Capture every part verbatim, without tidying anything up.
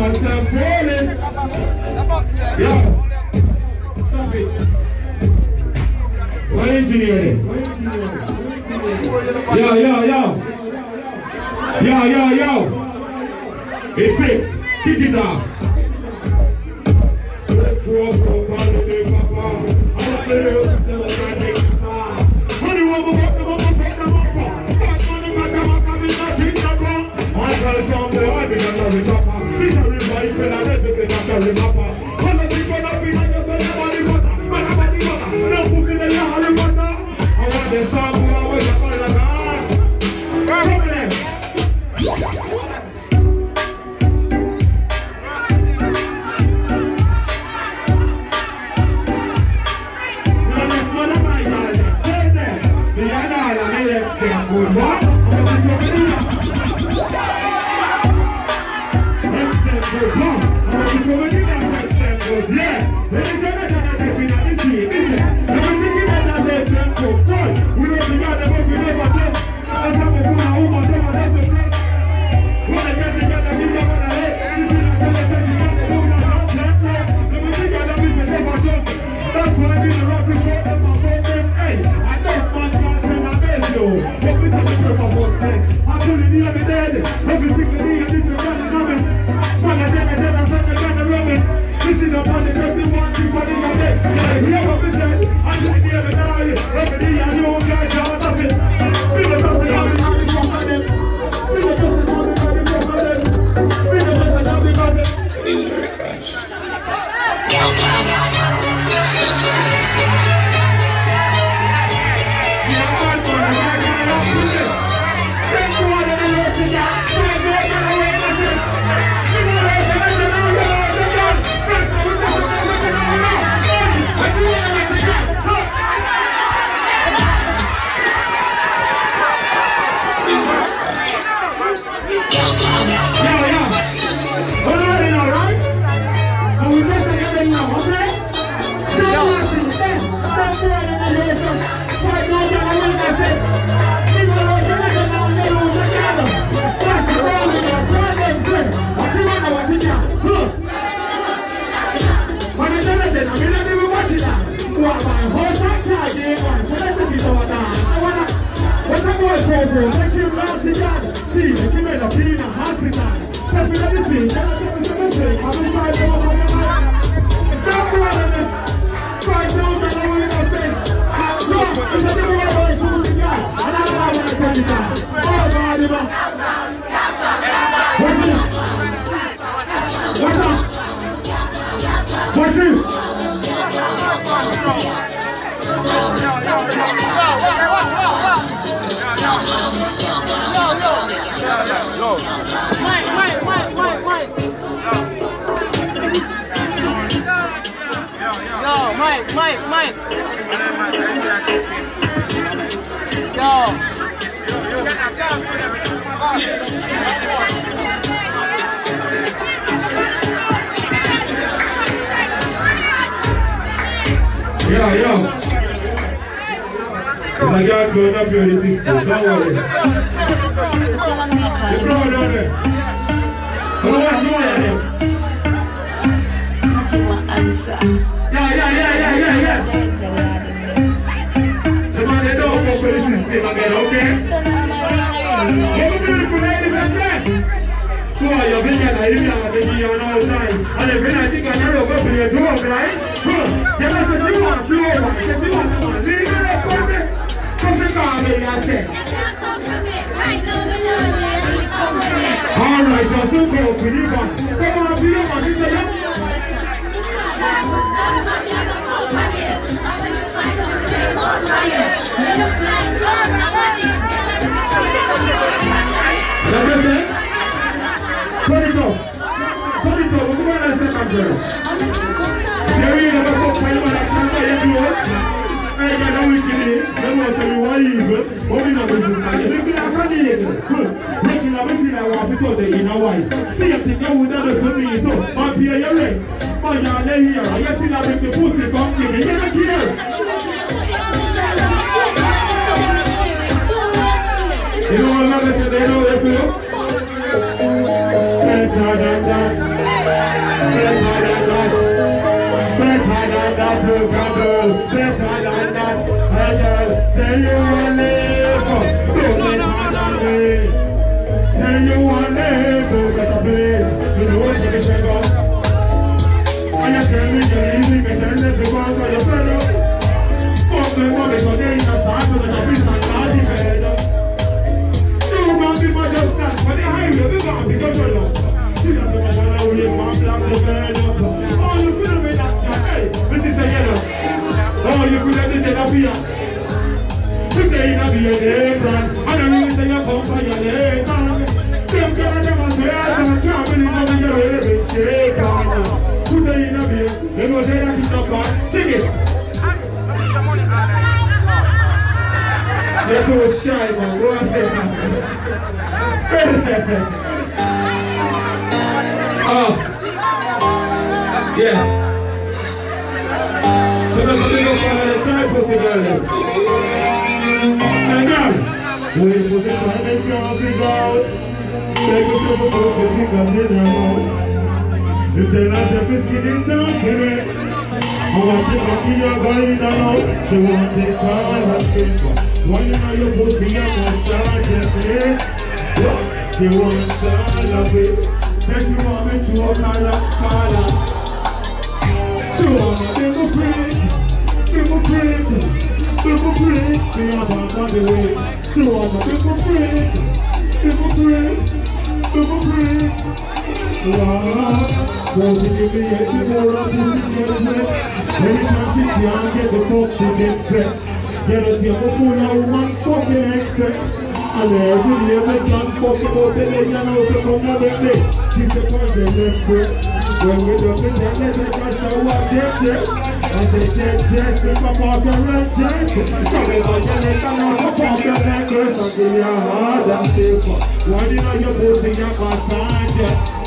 man start falling. Yo, stop it. What engineer? Yo, yo, yo. Yo, yo, yo. It fits. Kick it off. Let's roll for a part of the papa. I'm not the real system. Honey, what about the mama? Fuck the mama. Fuck money, my mama. Come in, I think I'm wrong. I tell some boy, I think I'm not the papa. It's a revive, and I never think I'm not the papa. All the people that be like us, and nobody got that. Man, nobody got that. No pussy, they are Harry Potter. I want the song, who I was a boy like that. Come in there. Good what? I'm going to good. Yeah. Let me tell you that I've been at this year. Listen. Let me take it that they've done for boy. We don't think that we never just. Let's have a fool at home and someone does the place. When I get together, give you what I hate. You see that conversation on the moon and not that way. Let me think that we never just. That's why we the rock and roll them and roll them. Hey, I don't want to say my best, yo. But we say the proof of what's dead. I'm pulling the other dead. Every single day, if you're running on it. Man, I dead, I dead, I said, I got the rubbing. Listen up on the twenty-one, two for the other. Yeah, hear what we said. I didn't hear the guy. Every day, I know God, God's of it. Be the best of the body from them. Be the best of the body from them. Be the best of the body from them. Really very fast. Yeah, yeah. There's a girl blowing up here, this is don't worry. The crowd down there. What do you want there? What do you want answer? Yeah, yeah, yeah, yeah, yeah, yeah. The man they don't fuck with the system again, okay? What the beautiful ladies and men? Who are you being at the area and they give you an all time? And if you think I never go for your dog, right? Good. You know, so she wants to over. She wants someone. Leave her up for me. Come to God, lady, I said. Alright, just so go for you, man. Come on, be your man. You say, yeah? Like I said, put it up. Put it up. We're going to say my girl. There is a couple of action by your clothes. I got a weekly. Them was saying you are evil. But we know business now. You look like a nigga. Good. Making a me feel like what we told you in a while. See a thing you would not do to me too. But pay your rent. But you're not here. You see that with the pussy come give me. You don't care. You know what I'm saying? They know they feel better than that. name to better place. You know what's the check out. And you tell me you leave me, me tell everyone that you're fed up. Fuck me, mommy, so they ain't a start to the business, not the bed up. You man, people just stand for the highway, we got to pick up your love. She don't know what I will use, man, black the bed up. Oh, you feel me that, hey, this is a yellow. Oh, you feel like this is a beer. Today, I'll be a day brand. I don't really say you're come for your day, man. Same girl, I never say I can't believe I'm your little shake on. Today, I'll be a they go say that it's not bad. Sing it. They're too shy, man. Go ahead. Oh. Yeah. So that's a little part of the type pussy girl. And now, when you put it on the ground, big out. Make yourself a push your fingers in your mouth. You tell us a biscuit in town for me. I want you to be your guy in and out. She won't take time and paper. When you know your pussy, you must start gently. She wants all of it. Say she want me to a color, color. She want me to be free, be free. People free, me have on the way. To all the people free, people free, people free. Wow, so she give me a bit more of pussy get wet. Anytime she can't get the fuck, she get vexed. You don't see a fool now, woman fucking expect. And every day we can fuck about the leg and also come on the day. Disappointed left breast. When we don't get that, let me take a shower, get dressed. I say get dressed, make up off your red dress. Come in on your neck and on top of your necklace. And give you a hard and safer. Why do you know your pussy your massage?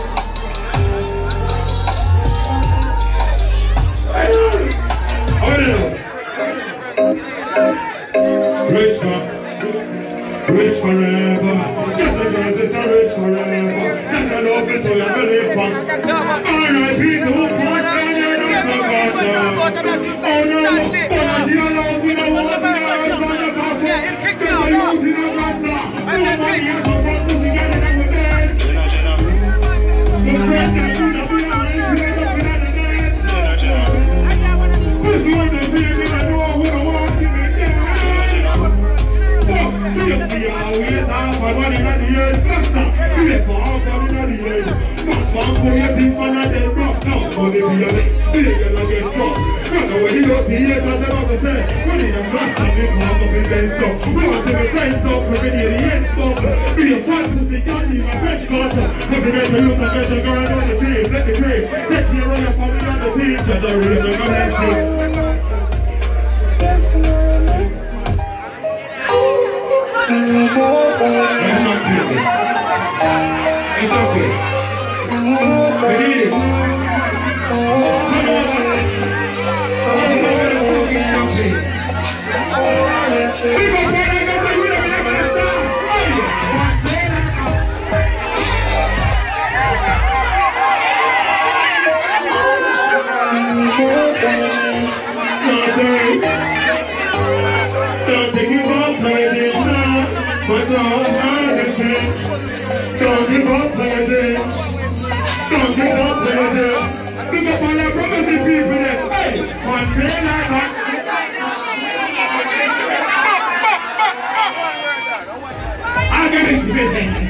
Rich man. Rich forever. Get the girls, it's a rich forever. Get the love, it's all you're gonna fun. R I P to who passed down your nose, no God. Oh no, but I see a loss in the walls, in the eyes on your coffee. Get the youth in the pasta. Nobody has a front pussy getting up with bed. So friend that you know be a man, you end up in the net. Pussy on the field, I know who the wants in the net. See you be always half a one in the end. Blaster, be it for half a one in the end. Not one for your teeth and a dead rock. Now, money for your leg, be a girl again drop. Brother, when you don't be here, as I'm about to say, when in a blaster, they come up in Ben's top. We want to be friends up, we can hear the end stop. Be a fat pussy, can't be my French cutter. Have to get the youth and get the girl on the tree, let the tree. Take care of your family on the team, get the reason, God bless you. It's okay. It's okay. Believe it. Don't take it for granted. But all innocence, don't give up on your dreams. Don't give up on your dreams. Look up all the promising people there. Hey, one day like that. I get this feeling.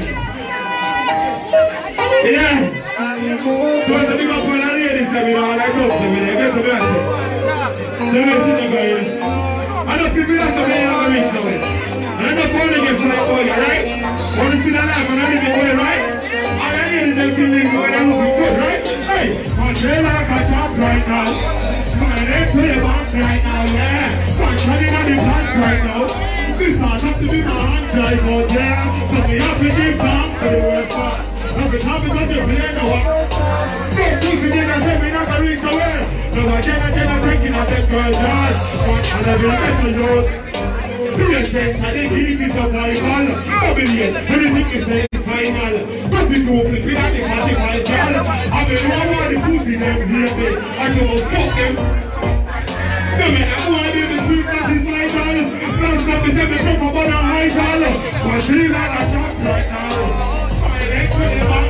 Yeah. So it's a big up on the ladies that we don't like to see me. They get to be a say. So we see the guy. I know people that say they are rich now. I'm not going to get fly boy, right? Want to see that life and I live away, right? All I need is them feeling good and looking good, right? Hey, one day like a top right now. Man, they play a bank right now, yeah. One shining on the pants right now. This not have to be my hand drive out there. So we have to give thanks to the worst pass. Every time we got to play the one. Don't pussy niggas say we not gonna reach the way. No, I can't get a thinking of that girl's ass. And I will miss the road. Patience and the key is survival. Oblivion, anything you say is final. Don't be too quick without the forty-five gal. I mean, I want the pussy them here, babe. I just fuck them. No matter who I do, the street that is vital. Don't stop me, say me prefer about a high dollar. But she like a shot right now. My neck to the back.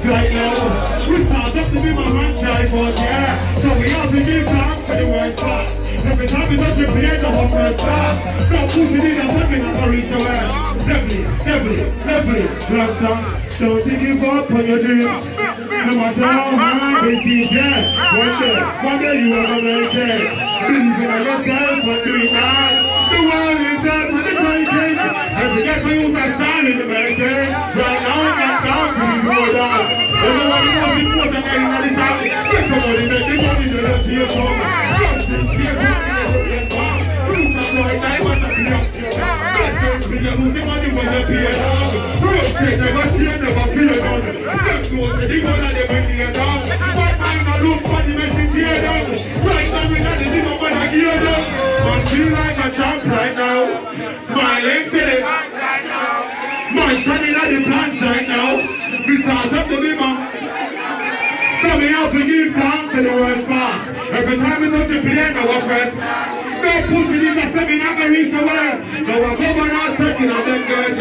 right now. We start up to be my man drive out, yeah. So we have to give thanks to the worst class. Every time we touch the plane, no first class. No pussy need a second to reach your ass. Definitely, definitely, definitely. Last time. Don't give up on your dreams. No matter how hard they seem, yeah. One day, one day you are gonna make it. Believe in yourself and do it now. The world is us and the crazy. Every day for you can stand in the mountain. Right now, I'm not going to go down. Everybody knows important that in this house. Get somebody that they don't need to see your song. Just in case somebody will get back. Fruit of right now, what a clear. That girls be the losing money when they pay it off. They never see it, never feel it on. Them knows that they gonna they bring me down. But I'm not looks for the message here down. Right now, we're not the same one I give them. Man, feel like a champ right now. Smiling to them. Man, shining at the plants right now. We start up the bimmer. So we have to give thanks to the worst pass. Every time we touch the plane, our first. No pussy in the seminar can reach the world. No one governor not taking on them girls.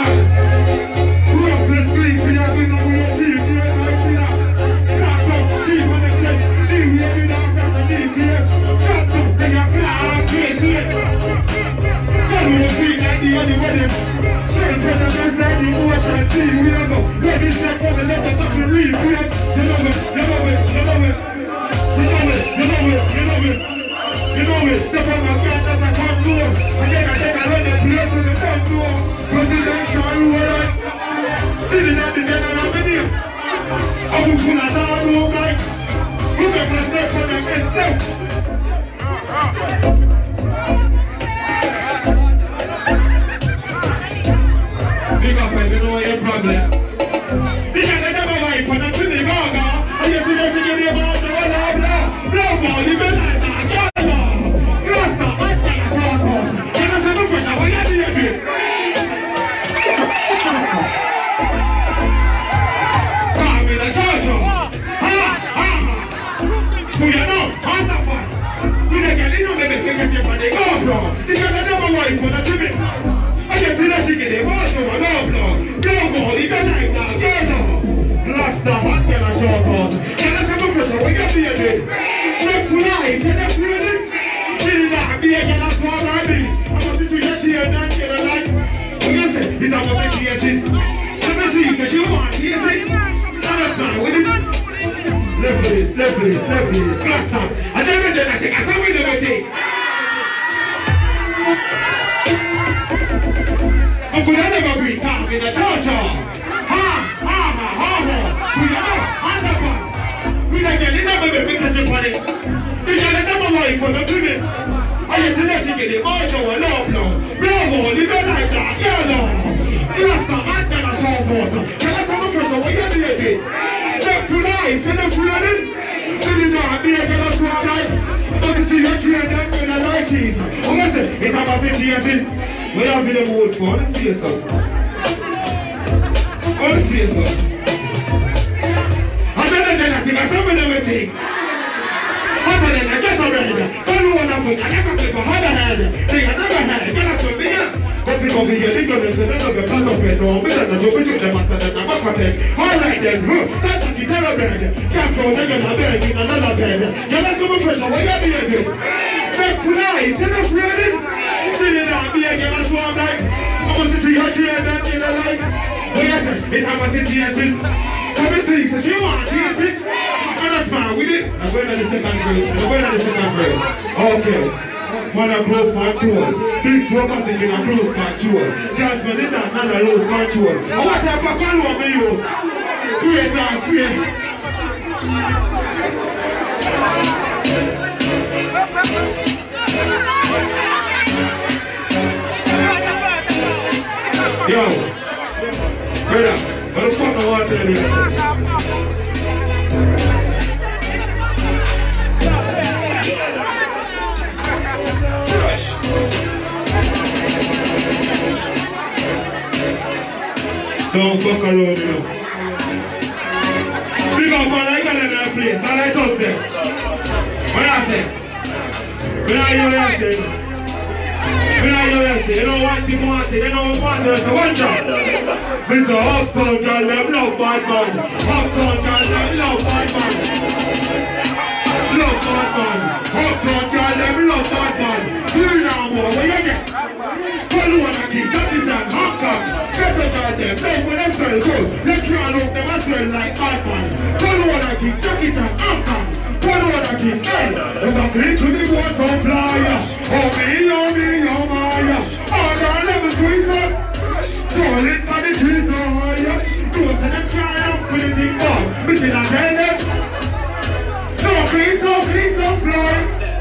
Rock this bleach, we have been on your team. Yes, I see that. Got up, cheap on the chest. Leave me every down, got the knee here. Shut up, say your class, face it. God will feel like the only wedding. Shake for the best like the ocean. See, we are go. Let me step on the left of the reef. We have, you know it, you know it, you know it. You know it, you know it, you know it. You know it, step on my gun that I can't do. Again, I think I run the place in the front door. Presidential, you were right. Sitting at the general video. I will pull a down, no guy. Who make a step on the next step? Big up, I don't know your problem. This is the number one for the Trinity Gaga. I just see that she get the about the one of blah. Blah, blah, even like that. Level, level, level, cluster. I never did anything. I saw me never did. I'm going to never be calm in a church. Ha, ha, ha, ha, ha. We are not underpass. We are getting never be big at Japan. We are never like for the women. I just let you get the march or love, no. Bravo, live like that. Yeah, no. Cluster, I'm going to show water. Can I have a fresh away? Yeah, yeah, yeah. Tonight, send them running. This is not be a girl to our life. But it's your tree and them in the light keys. Oh, listen, if I'm a city, yes, we have been a mood for. Let's see yourself. Let's see yourself. I don't know anything. I saw me everything. Hotter than I just already. Don't know nothing. I never click a harder hand. Say, I never had it. Get us from here. But we go be your ignorance and none of the part of it. No, better than you put them after the Namakwate. All right then, that's the terror bed. Can't go again, a bed in another bed. You're not so much pressure. What are you doing? Back fly, send us running. Sitting down, be again, that's what I'm like. I'm going to see your tree and then in a light. Oh, yes, it has a city, yes, it's. So this week, so she wants, yes, it. And that's fine with it. I'm going to the second verse. I'm going to the second verse. Okay. Man a close control. Big robotic in a close control. Guys, man, in that, not a lose control. And what type of control me use? Straight down, straight. Yo, brother, what the fuck I want to do? Don't fuck around, you know. Big up man, I got in that place. All I touch them. What I say? When I hear what I say? When I You don't want the wanted, you don't want it, so one job. Mister Hawkstone girl, them love bad man. Hawkstone girl, them love bad man. Love bad man. Hawkstone girl, them love bad man. You know more, what you get? Call you wanna keep Jackie Chan, Hong Kong. Get the girl them, they when they smell good. They can't look them as well like bad man. Call you wanna keep Jackie Chan, Hong Kong. Call you wanna keep, hey, there's a clean to the boys on flyer. Oh me, oh me, oh my. Oh, God, let me squeeze us. Call it for the trees so high. Those that them cry out for the big ball. We should not tell them. So clean, so clean, so fly.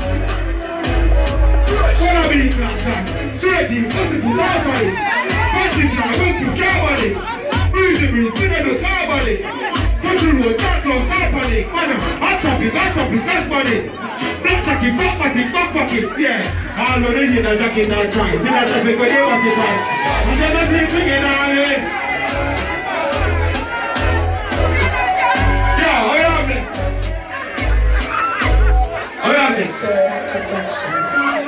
What a big class, son. Straight in, fussy for safari. Party fly, went to cowbody. Breezy breeze, we don't do cowbody. Country road, that close, that body. Man, hot topic, hot topic, sex body. Black jacket, back pocket, back pocket, yeah. All of these in a jacket that time. See that traffic when you walk it on. And then I see it again, Army. Yeah, how you have it? How you have it?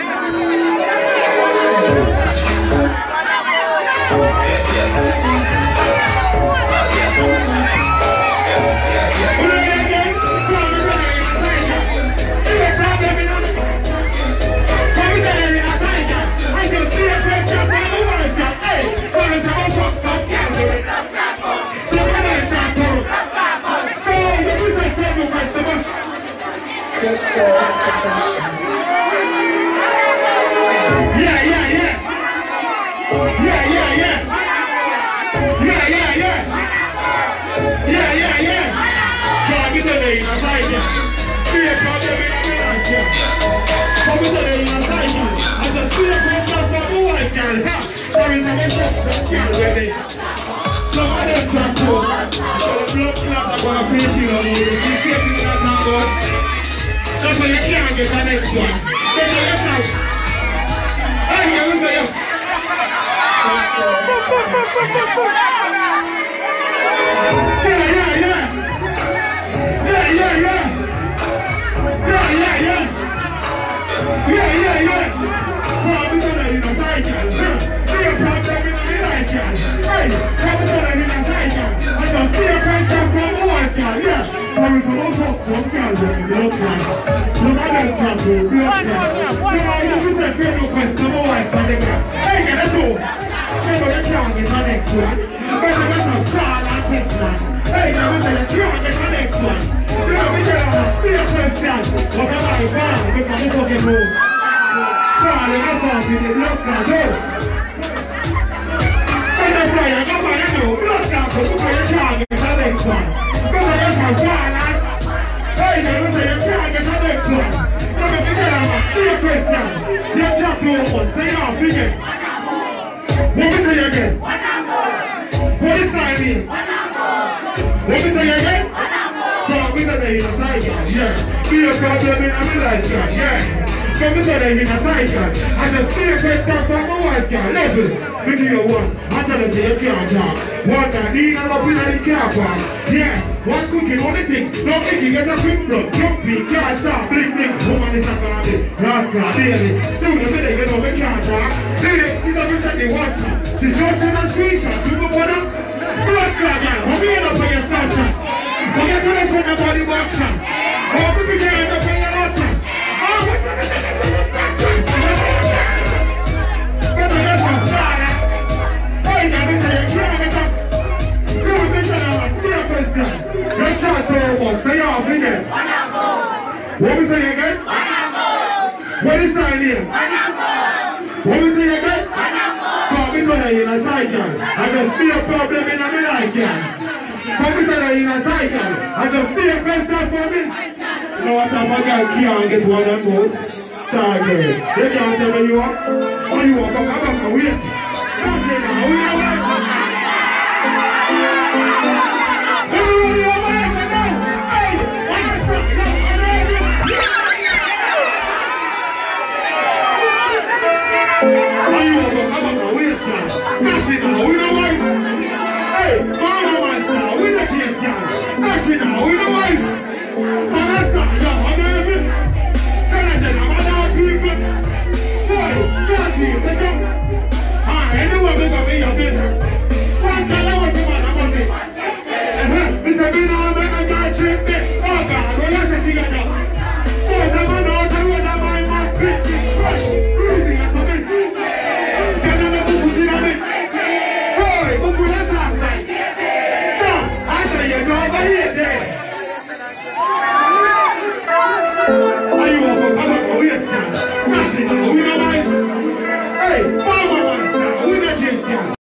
Yeah, yeah, yeah. Yeah, yeah, yeah. Yeah, yeah, yeah. Yeah, yeah, yeah. Come to the inner side, yeah. See a problem in the life, yeah. Come to the inner side, yeah. I just see a question from my wife, girl. Sorry, some of them can't ready. Some of them can't go. So the blood clot are going to feel you on you. You see something like that, God? That's why you can't get the next one. Get to yourself. Hey, you listen to yourself. Yeah, yeah, yeah. Yeah, yeah, yeah. Yeah, yeah, yeah. Yeah, yeah, yeah. Come to the inner side, girl. See a problem in the life, girl. Hey, come to the inner side, girl. I just see a question from my wife, girl. Yeah. Sorry, some of them, some girls are in the blood clot. Some of them can't do blood clot. So I don't say fair no question, my wife, and they got. Hey, get it go. Hey, but you can't get the next one. But you got some call and text, man. Hey, now we say you can't get the next one. You know, we tell them, be a question. But I'm like, man, because I'm fucking home. So I don't know if the blood clot, go. And that's why you got my know, blood clot, but you can't get the next one. Because I got some call and hey, now we say you can't get the next one. Now we tell them, be a question. You chat to one, say you're a figure. What we say again? What is that mean? What we say again? Come with the inner side, yeah. Be a problem in a life, yeah. Come with the inner side, I just see a question from my wife, girl. Level, we give you one. I tell her say you can't talk. One that need a love in the car park. Yeah, one cooking, only thing. No if you get a quick blood, jumping, can't stop, blink, blink. Woman is a candy, rascal, daily. Still the minute, you know, we can't talk. Lady, she's a bitch at the WhatsApp. She just sent a screenshot to the brother. Blood clot, girl. How we end up on your Snapchat? Forget to let from the body action. How we be there end up on your laptop? Oh, what you gonna do to your Snapchat? But there's some father. Hey, now we say you can't get up. You will think that I'm a clear question. You chat to her one. Say you're a figure. What we say again? What is that name? What we say again? Come into the inner cycle. I just be a problem in my life, girl. Come into the inner cycle. I just be a question for me. You know what type of girl can't get one and more? Star girl. They can't tell me you are. Or you are come back and waste. Don't say now. We are